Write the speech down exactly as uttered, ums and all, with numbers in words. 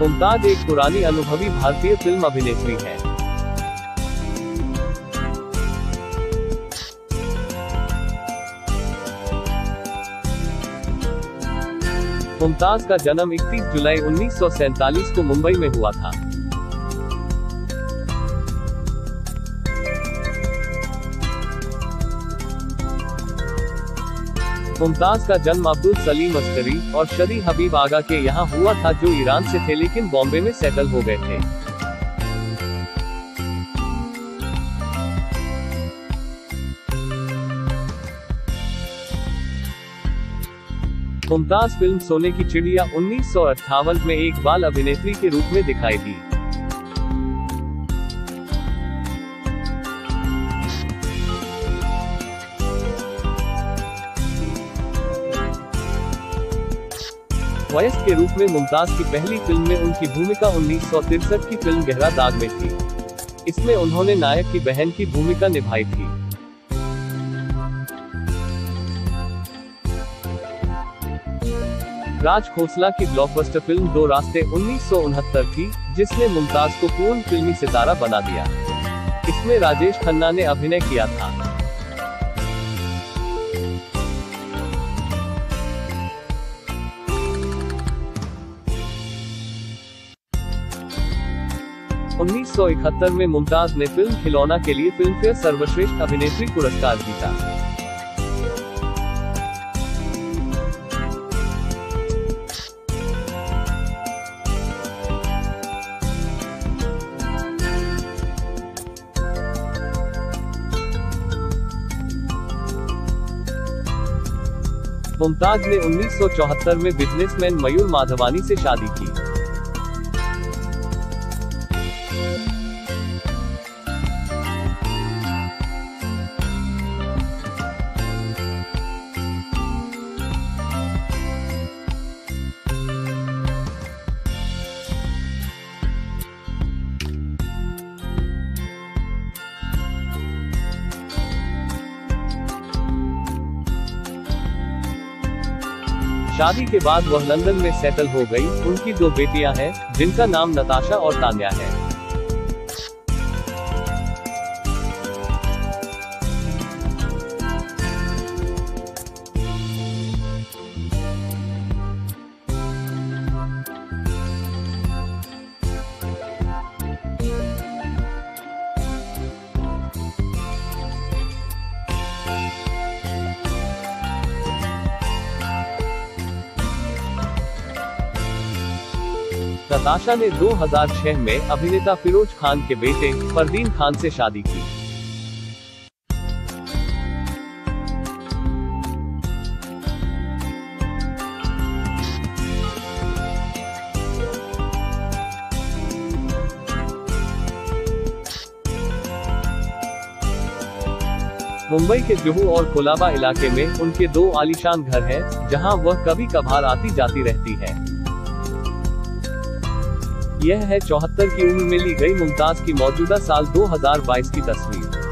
मुमताज एक पुरानी अनुभवी भारतीय फिल्म अभिनेत्री है। मुमताज का जन्म इकतीस जुलाई उन्नीस सौ सैंतालीस को मुंबई में हुआ था। मुमताज का जन्म अब्दुल सलीम अस्करी और शरी हबीब आगा के यहाँ हुआ था, जो ईरान से थे लेकिन बॉम्बे में सेटल हो गए थे। मुमताज फिल्म सोने की चिड़िया उन्नीस सौ अट्ठावन में एक बाल अभिनेत्री के रूप में दिखाई दी। वयस्क के रूप में मुमताज की पहली फिल्म में उनकी भूमिका उन्नीस सौ तिरसठ की फिल्म गहरा दाग में थी। इसमें उन्होंने नायक की बहन की भूमिका निभाई थी। राज खोसला की ब्लॉकबस्टर फिल्म दो रास्ते उन्नीस सौ उनहत्तर थी, जिसने मुमताज को पूर्ण फिल्मी सितारा बना दिया। इसमें राजेश खन्ना ने अभिनय किया था। उन्नीस सौ इकहत्तर में मुमताज ने फिल्म खिलौना के लिए फिल्मफेयर सर्वश्रेष्ठ अभिनेत्री पुरस्कार जीता। मुमताज ने उन्नीस सौ चौहत्तर में बिजनेसमैन मयूर माधवानी से शादी की। शादी के बाद वह लंदन में सेटल हो गई। उनकी दो बेटियां हैं, जिनका नाम नताशा और तान्या है। नताशा ने दो हज़ार छह में अभिनेता फिरोज खान के बेटे फरदीन खान से शादी की। मुंबई के जुहू और कोलाबा इलाके में उनके दो आलीशान घर हैं, जहां वह कभी कभार आती जाती रहती है। यह है चौहत्तर की उम्र में ली गई मुमताज की मौजूदा साल दो हज़ार बाईस की तस्वीर।